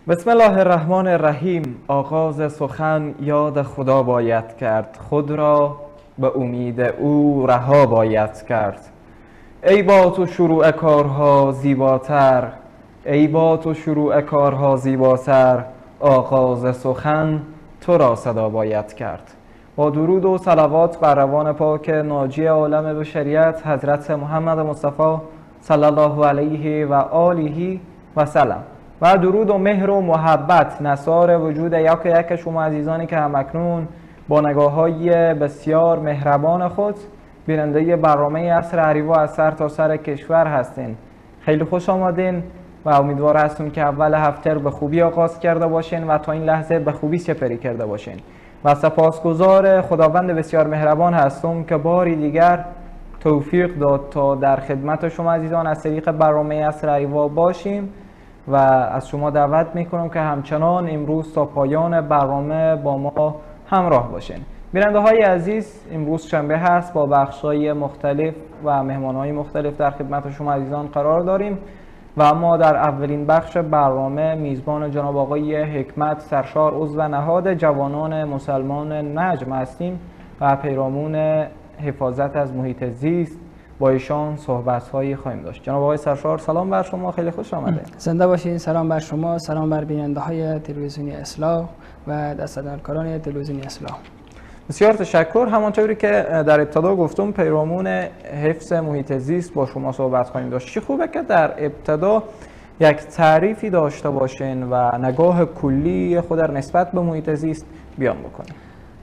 بسم الله الرحمن الرحیم. آغاز سخن یاد خدا باید کرد، خود را به امید او رها باید کرد. ای با تو شروع کارها زیباتر، ای با تو شروع کارها زیباتر، آغاز سخن تو را صدا باید کرد. با درود و صلوات بر روان پاک ناجی عالم بشریت حضرت محمد مصطفی صلی الله علیه و آله و سلم، و درود و مهر و محبت نثار وجود یک شما عزیزانی که همکنون با نگاه‌های بسیار مهربان خود بیننده برنامه عصر اریوا از سر تا سر کشور هستین. خیلی خوش آمدین و امیدوار هستم که اول هفته به خوبی آغاز کرده باشین و تا این لحظه به خوبی سپری کرده باشین. و سپاسگزار خداوند بسیار مهربان هستم که باری دیگر توفیق داد تا در خدمت شما عزیزان از طریق برنامه عصر اریوا باشیم و از شما دعوت میکنم که همچنان امروز تا پایان برنامه با ما همراه باشین. بیننده های عزیز، امروز شنبه هست، با بخش های مختلف و مهمان های مختلف در خدمت شما عزیزان قرار داریم و اما در اولین بخش برنامه میزبان جناب آقای حکمت سرشار عضو نهاد جوانان مسلمان نجم هستیم و پیرامون حفاظت از محیط زیست با ایشان صحبت‌هایی خواهیم داشت. جناب آقای سرشار، سلام بر شما، خیلی خوش آمده. زنده باشین. سلام بر شما، سلام بر بیننده‌های تلویزیونی اصلاح و دستاندرکاران تلویزیونی اصلاح. بسیار تشکر. همانطوری که در ابتدا گفتم پیرامون حفظ محیط زیست با شما صحبت خواهیم داشت. چی خوبه که در ابتدا یک تعریفی داشته باشین و نگاه کلی خود در نسبت به محیط زیست بیان بکنین.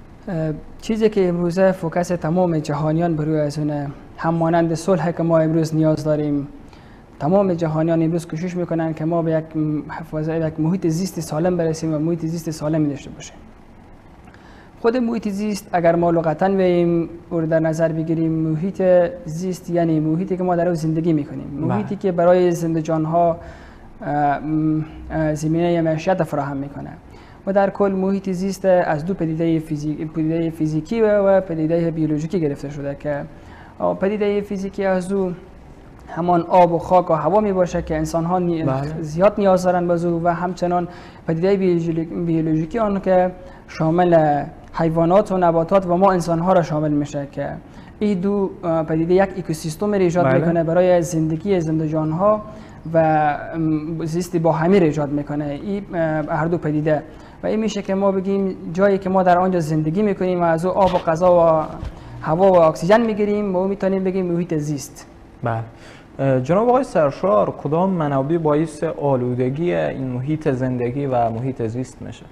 چیزی که امروزه فوکس تمام جهانیان بر روی از اونه، هم مانند صلح که ما امروز نیاز داریم. تمام جهانیان امروز کوشش میکنن که ما به یک یک محیط زیست سالم برسیم و محیط زیست سالمی داشته باشیم. خود محیط زیست اگر ما لغتاً بگیم او در نظر بگیریم، محیط زیست یعنی محیطی که ما در اون زندگی میکنیم، محیطی که برای زنده جانها زمینه معیشت فراهم میکنه. و در کل محیط زیست از دو پدیده فیزیکی و پدیده بیولوژیکی گرفته شده که پدیده فیزیکی از او همان آب و خاک و هوا می باشه که انسان ها زیاد نیاز دارن به او، و همچنان پدیده بیولوژیکی آن که شامل حیوانات و نباتات و ما انسان ها را شامل میشه که این دو پدیده یک اکوسیستم ایجاد میکنه برای زندگی زنده جان ها و زیستی با همه ایجاد میکنه این هر دو پدیده. و این میشه که ما بگیم جایی که ما در آنجا زندگی میکنیم و از او آب و غذا و هوا و اکسیژن میگیریم، ما میتونیم بگیم محیط زیست. بله. جناب آقای سرشار، کدام منابع باعث آلودگی این محیط زندگی و محیط زیست میشه؟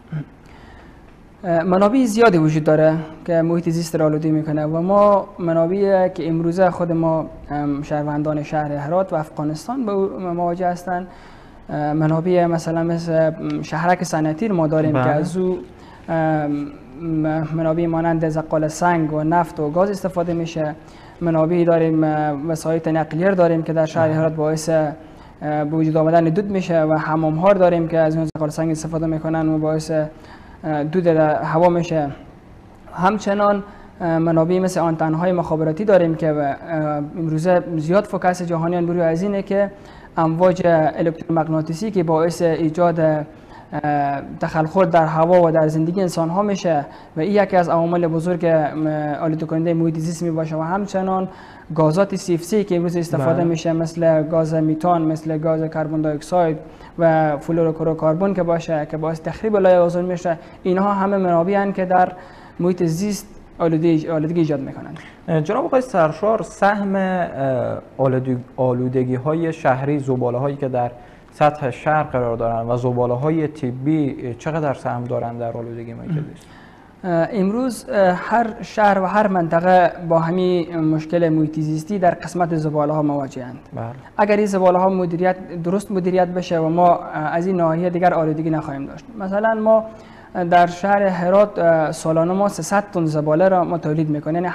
منابع زیادی وجود داره که محیط زیست را آلوده میکنه و ما منابعی که امروزه خود ما شهروندان شهر هرات و افغانستان به مواجه هستند، منابع مثل شهرک صنعتی ما داریم که از او منابع مانند زغال سنگ و نفت و گاز استفاده میشه. منابعی داریم، وسایل نقلیه داریم که در شهر هرات باعث به وجود آمدن دود میشه و حمام ها داریم که از اون زغال سنگ استفاده میکنن و باعث دود هوا میشه. همچنان منابع مثل آنتن های مخابراتی داریم که امروزه زیاد فوکس جهانیان بروی از اینه که امواج الکترومغناطیسی که باعث ایجاد تخلخل در هوا و در زندگی انسان ها میشه و این یکی از عوامل بزرگ آلوده کننده محیط زیست می باشه. و همچنان گازات CFC که امروز استفاده میشه مثل گاز میتان، مثل گاز کربن دی اکساید و فلوروکربن که باشه که باعث تخریب لایه اوزون میشه. اینها همه منابعی هستند که در محیط زیست آلودگی ایجاد میکنند. جناب آقای سرشار، سهم آلودگی های شهری، زباله هایی که در سطح شهر قرار دارند و زباله های طبی چقدر سهم دارند در آلودگی محیط زیست؟ امروز هر شهر و هر منطقه با همین مشکل محیط زیستی در قسمت زباله ها مواجهند. اگر این زباله ها درست مدیریت بشه و ما از این ناحیه دیگر آلودگی نخواهیم داشت. مثلا ما در شهر هرات سالانه ما 300 تن زباله را ما تولید میکنیم، یعنی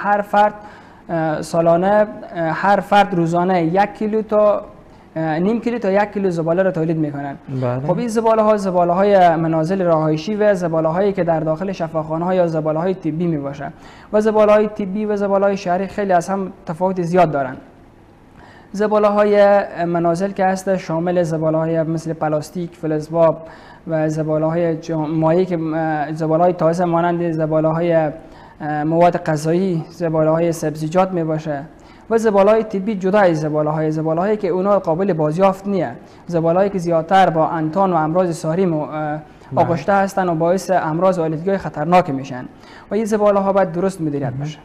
هر فرد روزانه 1 کیلو تا نیم کیلو تا 1 کیلو زباله را تولید میکنن. خب این زباله های منازل رهایشی و زباله هایی که در داخل شفاخانه ها یا زباله های طبی می باشه و زباله های طبی و زباله های شهری خیلی از هم تفاوت زیاد دارن. زباله‌های منازل که هست شامل زباله‌های مثل پلاستیک، فلزباب و زباله‌های مایع که زباله‌های تازه مانند زباله‌های مواد غذایی، زباله‌های سبزیجات می باشه و زباله‌های طبی جدا از زباله‌هایی که اونا قابل بازیافت نیه، زباله‌هایی که زیادتر با انتان و امراض ساری آغشته هستن و باعث امراض و آلودگی خطرناک میشن و این زباله‌ها باید درست مدیریت بشه.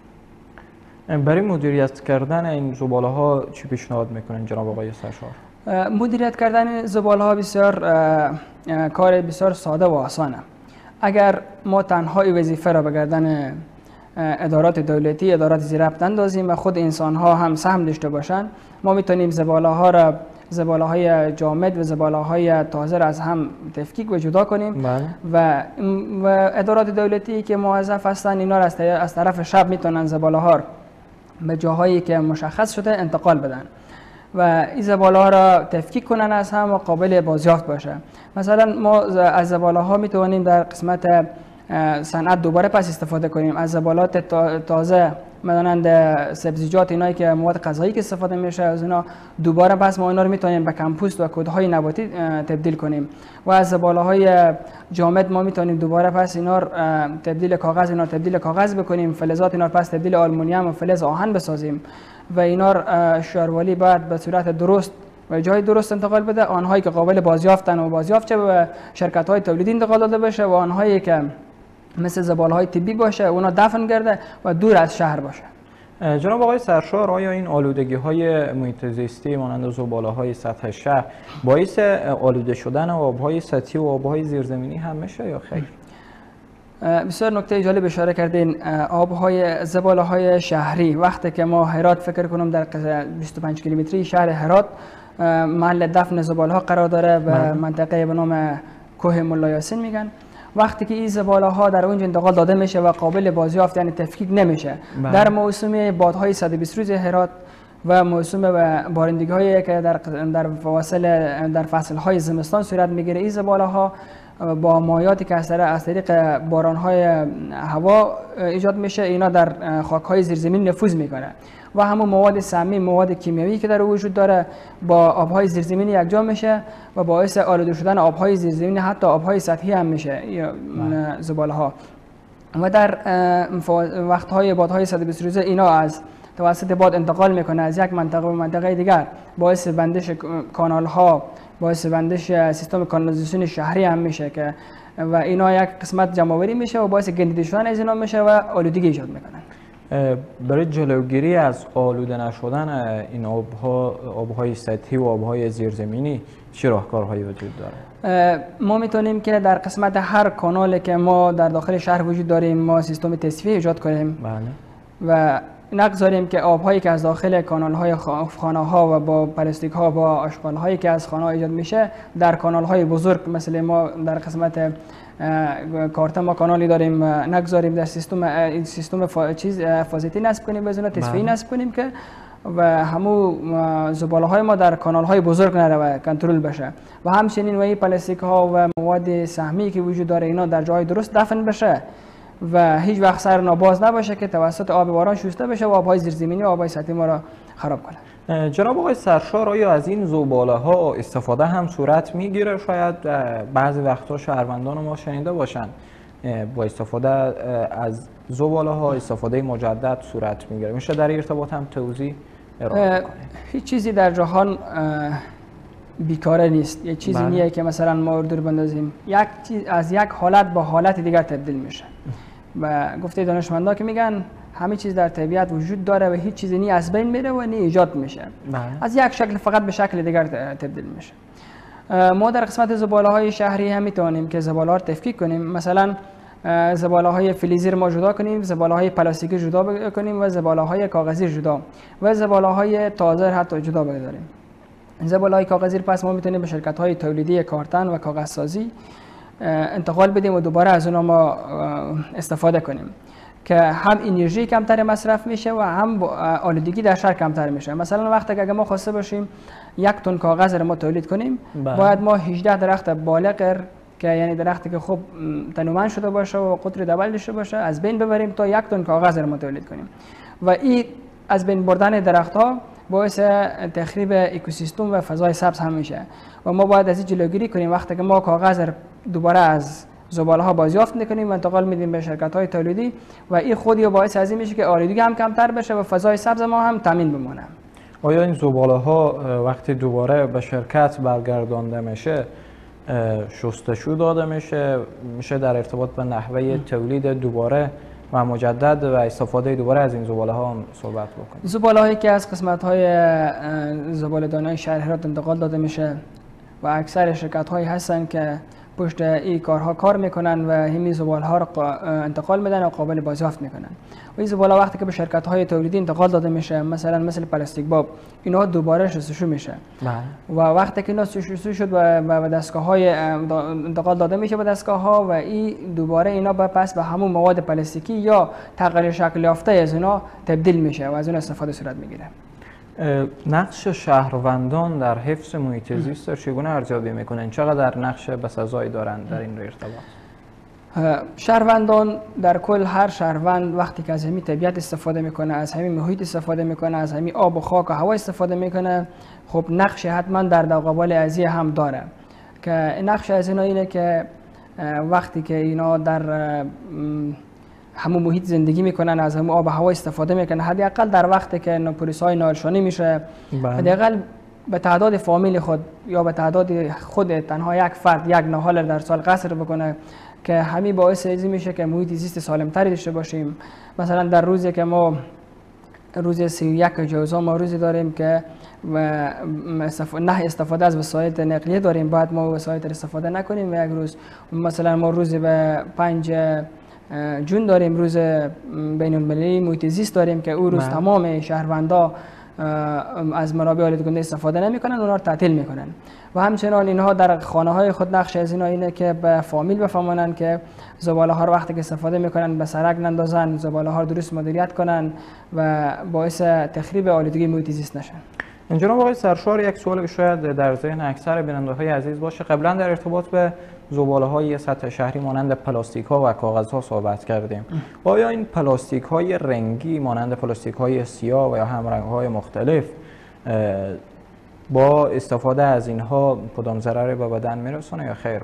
برای مدیریت کردن این زباله‌ها چی پیشنهاد میکنن جناب آقای سرشار؟ مدیریت کردن زباله‌ها بسیار کار بسیار ساده و آسانه. اگر ما تنها این وظیفه را به گردن ادارات دولتی، ادارات زیربط اندازیم و خود انسان‌ها هم سهم داشته باشند، ما میتونیم زباله‌ها را زباله‌های جامد و زباله‌های تازه را از هم تفکیک و جدا کنیم و ادارات دولتی که موظف هستند اینا را از طرف شب میتونن زباله‌ها به جاهایی که مشخص شده انتقال بدن و این زباله‌ها را تفکیک کنن از هم و قابل بازیافت باشه. مثلا ما از زباله‌ها میتونیم در قسمت صنعت دوباره پس استفاده کنیم، از زبالات تازه مانند سبزیجات، اینایی که مواد غذایی که استفاده میشه از اینا دوباره پس ما اینا رو میتونیم به کمپوست و کودهای نباتی تبدیل کنیم و از زباله‌های جامد ما میتونیم دوباره پس اینا رو تبدیل کاغذ بکنیم، فلزات اینا رو پس تبدیل آلومینیوم و فلز آهن بسازیم و اینا رو شهرولی بعد به صورت درست و جای درست انتقال بده، آنهایی که قابل بازیافتن و بازیافت شه به شرکت‌های تولیدی انتقال داده بشه و آنهایی که مثل زباله‌های طبی باشه اونا دفن گرده و دور از شهر باشه. جناب آقای سرشار، آیا این آلودگی‌های محیط زیستی مانند زباله‌های سطح شهر باعث آلوده شدن آب‌های سطحی و آب‌های زیرزمینی هم میشه یا خیر؟ بسیار نکته جالب اشاره کردین. آب‌های زباله‌های شهری، وقتی که ما هرات فکر کنم در 25 کیلومتری شهر هرات محل دفن زباله‌ها قرار داره و منطقه به نام کوه ملا یاسین میگن. وقتی که این زباله‌ها در اونجا انتقال داده میشه و قابل بازیافت یعنی تفکیک نمیشه، در موسم بادهای 120 روز هرات و موسم بارندگی‌هایی که در فصل‌های زمستان صورت میگیره، این زباله‌ها با مایعاتی که از طریق باران‌های هوا ایجاد میشه اینا در خاک‌های زیرزمین نفوذ میکنه و همون مواد سمی، مواد کیمیایی که در وجود داره با آب‌های زیرزمینی یکجا میشه و باعث آلوده شدن آب‌های زیرزمینی حتی آب‌های سطحی هم میشه زباله‌ها و در وقت‌های بادهای 120 روزه اینا از توسط باد انتقال میکنه از یک منطقه به منطقه دیگر، باعث بندش کانال‌ها، باعث بندش سیستم کانالیزاسیون شهری هم میشه که و اینا یک قسمت جمع‌آوری میشه و باعث گندیده شدن از اینا میشه و آلودگی ایجاد میکنن. برای جلوگیری از آلوده نشدن این آب‌های سطحی و آب‌های زیرزمینی چه راهکارهایی وجود داره؟ ما میتونیم که در قسمت هر کانالی که ما در داخل شهر وجود داریم ما سیستم تصفیه ایجاد کنیم و نگذاریم که آب‌هایی که از داخل کانال‌های خانه‌ها و با پلاستیک‌ها با آشغال‌هایی که از خانه‌ها ایجاد میشه در کانال‌های بزرگ مثل ما در قسمت کارتا ما کانالی داریم نگذاریم در سیستم فازیتی نصب کنیم و تصفیه‌ای نصب کنیم که و همو زباله‌های ما در کانال‌های بزرگ نره و کنترل بشه و همچنین و این پلاستیک‌ها و مواد سهمی که وجود داره اینا در جای درست دفن بشه و هیچ وقت سر ناباز نباشه که توسط آب باران شسته بشه و آب‌های زیرزمینی و آب‌های سطحی ما را خراب کنه. جناب آقای سرشار، آیا از این زباله‌ها استفاده هم صورت میگیره؟ شاید بعضی وقت‌ها شهروندان ما شنیده باشن با استفاده از زباله‌ها استفاده مجدد صورت میگیره. میشه در ارتباط هم توضیح ارائه کنید؟ هیچ چیزی در جهان بیکاره نیست. یک چیزی نیه که مثلا ما دور بندازیم. یک چیز از یک حالت با حالت دیگر تبدیل میشه. و گفته دانشمندا که میگن همه چیز در طبیعت وجود داره و هیچ چیزی نی از بین میره و نی ایجاد میشه. از یک شکل فقط به شکل دیگر تبدیل میشه. ما در قسمت زباله‌های شهری هم میتونیم که زباله‌ها رو تفکیک کنیم. مثلا زباله‌های فلزی رو ما جدا کنیم، زباله‌های پلاستیکی جدا کنیم و زباله‌های کاغذی جدا و زباله‌های تازه حتی جدا بگذاریم. زباله‌های کاغذی پس ما میتونیم به شرکت‌های تولیدی کارتن و کاغذسازی انتقال بدیم و دوباره از اونها ما استفاده کنیم که هم انرژی کمتر مصرف میشه و هم آلودگی در شهر کمتر میشه. مثلا وقتی که ما خواسته باشیم 1 تن کاغذ رو ما تولید کنیم باید ما 18 درخت بالغ که یعنی درختی که خوب تنومند شده باشه و قطر دبل داشته باشه از بین ببریم تا 1 تن کاغذ رو ما تولید کنیم و این از بین بردن درخت‌ها باعث تخریب اکوسیستم و فضای سبز هم میشه و ما باید از این جلوگیری کنیم. وقتی که ما کاغذ دوباره از زباله ها بازیافت میکنیم و انتقال میدیم به شرکت های تولیدی و این خودی باعث از این میشه که آلودگی هم کمتر بشه و فضای سبز ما هم تامین بمونه. آیا این زباله ها وقتی دوباره به شرکت برگردانده میشه شستشو داده میشه در ارتباط به نحوه تولید دوباره و مجدد و استفاده دوباره از این زباله ها هم صحبت بکنیم؟ زباله هایی که از قسمت های زباله دانای شهر هرات انتقال داده میشه و اکثر شرکت هایی هستن که پشت این کارها کار میکنن و همین زباله ها رو انتقال میدن و قابل بازیافت میکنن. و این زباله وقتی که به شرکت های تولیدی انتقال داده میشه، مثل پلاستیک باب، اینا دوباره شستشو میشه. و وقتی که اینا شستشو شد و دستگاه های انتقال داده میشه به دستگاه ها و این دوباره اینا پس به همون مواد پلاستیکی یا تغییر شکل یافته از اینا تبدیل میشه و از اون استفاده صورت میگیره. نقش شهروندان در حفظ محیط زیست رو چگونه ارزیابی میکنن؟ چقدر نقش بسزایی دارند در این ارتباط؟ شهروندان در کل، هر شهروند وقتی که از همین طبیعت استفاده میکنه، از همین محیط استفاده میکنه، از همین آب و خاک و هوا استفاده میکنه، خب نقش حتما در قبال ازی هم داره که نقش از اینا اینه که وقتی که اینا در همون محیط زندگی میکنن، از همون آب و هوا استفاده میکنن، حداقل در وقتی که پلیس‌های ناهلشانی میشه، حداقل به تعداد فامیل خود یا به تعداد خود تنها یک فرد یک نهال در سال قصر بکنه که همین باعث ازی میشه که محیط زیست سالمتری داشته باشیم. مثلا در روزی که ما روز 31 جوزا ما روزی داریم که نه استفاده از وسایل نقلیه داریم، باید ما وسایل استفاده نکنیم و یک روز مثلا ما روز به 5 جون داریم، روز بین المللی محیط زیست داریم که او روز تمام شهروندا از منابع آلوده کننده استفاده نمیکنن، اونها رو تعطیل میکنن. و همچنان اینها در خانه های خود نقش از اینا اینه که به فامیل بفهمونن که زباله ها رو وقتی که استفاده میکنن به سرک نندازن، زباله ها رو درست مدیریت کنن و باعث تخریب آلودگی محیط زیست نشن. جناب آقای سرشار، یک سوالی که شاید در ذهن اکثر بیننده‌های عزیز باشه، قبلا در ارتباط به زباله‌های سطح شهری مانند پلاستیک‌ها و کاغذها صحبت کردیم. آیا این پلاستیک‌های رنگی مانند پلاستیک‌های سیاه و یا همرنگ‌های مختلف با استفاده از اینها کدام ضرری به بدن میرسونه یا خیر؟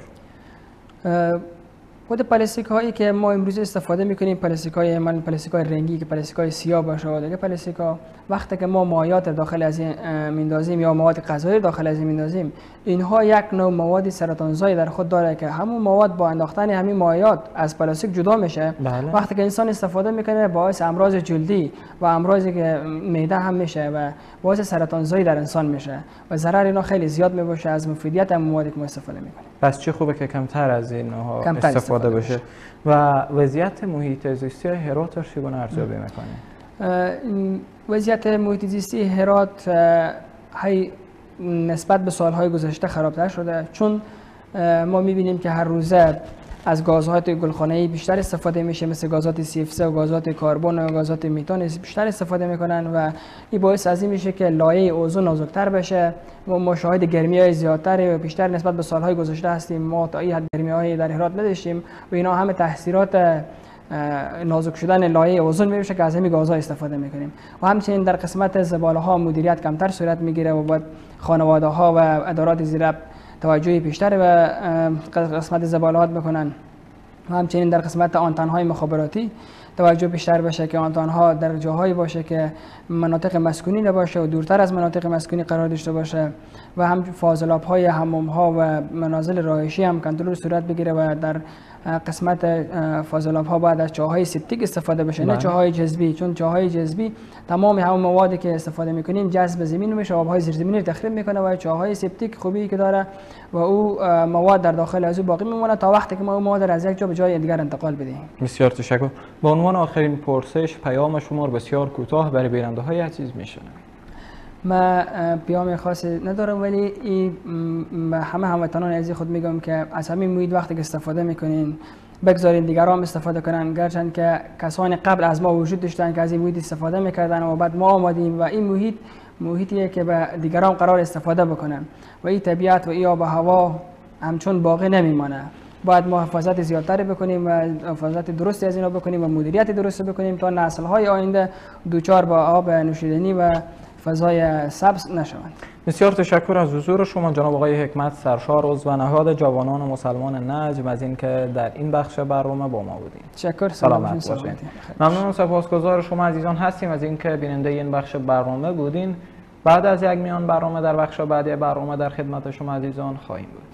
خود پلاستیک هایی که ما امروز استفاده میکنیم، پلاستیک های رنگی که پلاستیک های سیاه باشه و دیگه پلاستیک ها، وقتی که ما مایعات داخل از این میندازیم یا مواد غذایی داخل از این میندازیم، اینها یک نوع مواد سرطانزایی در خود داره که همون مواد با انداختن همین مایعات از پلاستیک جدا میشه. وقتی که انسان استفاده میکنه باعث امراض جلدی و امراضی که معده هم میشه و باعث سرطانزایی در انسان میشه و ضرر اینا خیلی زیاد میباشه از مفیدیت هم موادی که ما استفاده میکنیم. پس چه خوبه که کمتر از اینها استفاده بشه. و وضعیت محیط زیستی هرات رو چگونه ارزیابی میکنید؟ وضعیت محیط زیستی هرات نسبت به سالهای گذشته خرابتر شده، چون ما میبینیم که هر روزه از گازهای گلخانه‌ای بیشتر استفاده میشه، مثل گازات CFC و گازات کربن و گازات میتان بیشتر استفاده میکنن و این باعث از این میشه که لایه اوزون نازکتر بشه و ما شاهد گرمی‌های زیادتر و بیشتر نسبت به سالهای گذشته هستیم. ما تا این حد گرمی‌های در هرات نداشتیم و اینا همه تاثیرات نازک شدن لایه اوزون میشه که از همین گازها استفاده میکنیم. و همچنین در قسمت زباله‌ها مدیریت کمتر صورت میگیره و باید خانواده‌ها و ادارات زیراب توجهی بیشتر به قسمت زباله‌ها بکنن. و همچنین در قسمت آنتن‌های مخابراتی توجه بیشتر بشه که آنتن‌ها در جاهایی باشه که مناطق مسکونی نباشه و دورتر از مناطق مسکونی قرار داشته باشه و هم فاضلاب‌های حموم‌ها و منازل رهایشی هم کنترل صورت بگیره و در قسمت فاضلاب‌ها باید از چاه‌های سپتیک استفاده بشه، نه چاه‌های جذبی، چون چاه‌های جذبی تمام همون موادی که استفاده می‌کنیم جذب زمین میشه، آب‌های زیرزمینی رو تخریب می‌کنه و چاه‌های سپتیک خوبی که داره و او مواد در داخل از او باقی میمونه تا وقتی که ما اون مواد را از یک جا به جای دیگر انتقال بدیم. بسیار تشکر. به عنوان آخرین پرسش، پیام شما بسیار کوتاه برای بیننده‌های عزیز میشنم. ما پیام خاصی ندارم، ولی این همه هموطنان عزیز خود میگم که از همین محیط وقتی که استفاده میکنین بگذارین دیگران استفاده کنن، گرچند که کسان قبل از ما وجود داشتن که از این محیط استفاده میکردن و بعد ما آمدیم و این محیطیه که به دیگران قرار استفاده بکنن و این طبیعت و این آب و هوا همچون باقی نمیمانه. باید ما حفاظت زیادتری بکنیم و حفاظت درستی از اینا بکنیم و مدیریت درستی بکنیم تا نسل‌های آینده دوچار با آب نوشیدنی و فضای سبز نشوند. بسیار تشکر از حضور شما جناب آقای حکمت سرشار عضو نهاد جوانان مسلمان نجم از اینکه در این بخش برنامه با ما بودید. تشکر. سلامت باشید. ممنون و سپاسگزار شما عزیزان هستیم از اینکه بیننده این بخش برنامه بودین. بعد از یک میان برنامه در بخش بعدی برنامه در خدمت شما عزیزان خواهیم بود.